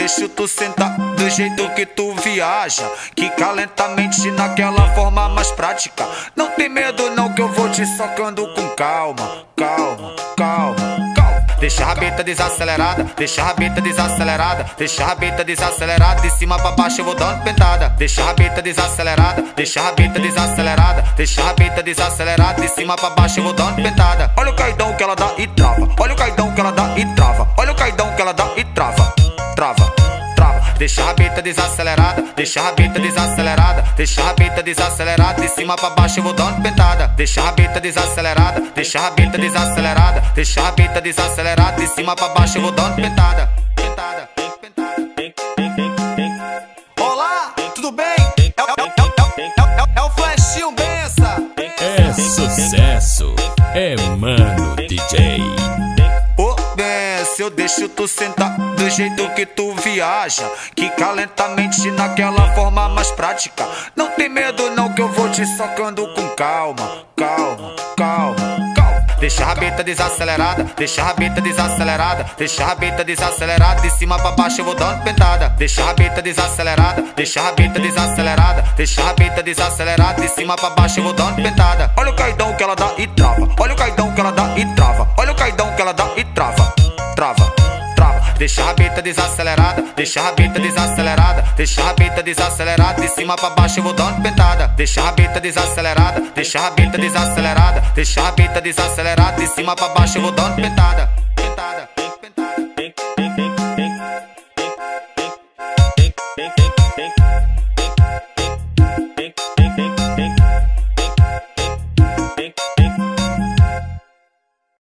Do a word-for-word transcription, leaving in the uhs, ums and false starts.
deixo tu sentar do jeito que tu viaja, quica lentamente naquela forma mais prática. Não tem medo não que eu vou te socando com calma, calma, calma, calma. Deixa a rabeta desacelerada, deixa a rabeta desacelerada, deixa a rabeta desacelerada, de cima pra baixo eu vou dando pentada. Deixa a rabeta desacelerada, deixa a rabeta desacelerada, deixa a rabeta desacelerada, de cima pra baixo eu vou dando pentada. Olha o caidão que ela dá e trava, olha o caidão que ela dá e trava, olha o caidão que ela dá e trava, trava, trava. Deixa a rabeta desacelerada, deixa a rabeta desacelerada, deixa a rabeta desacelerada, de cima pra baixo eu vou dando pentada. Deixa a rabeta desacelerada, deixa a rabeta desacelerada, deixa a rabeta desacelerada, de cima pra baixo eu vou dando pentada. Pentada, pentada. Olá, tudo bem? É, é, é, é, é o Flashinho Bença. É sucesso, é Mano D J. Ô Bença, eu deixo tu sentar do jeito que tu viaja, quica lentamente naquela forma mais prática. Não tem medo não que eu vou te socando com calma, calma, calma, calma. Deixa a rabeta desacelerada, deixa a rabeta desacelerada, deixa a rabeta desacelerada, de cima pra baixo eu vou dando pentada. Deixa a rabeta desacelerada, deixa a rabeta desacelerada, deixa a rabeta desacelerada, de cima pra baixo eu vou dando pentada. Olha o caidão que ela dá e trava, olha o caidão que ela dá e trava, olha o caidão que ela dá e trava, trava, trava. Deixa a rabeta desacelerada, deixa a rabeta desacelerada, deixa a rabeta desacelerada, de cima pra baixo eu vou dando pentada. Deixa a rabeta desacelerada, deixa a rabeta desacelerada, deixa a rabeta desacelerada, de cima pra baixo eu vou dando pentada, pentada.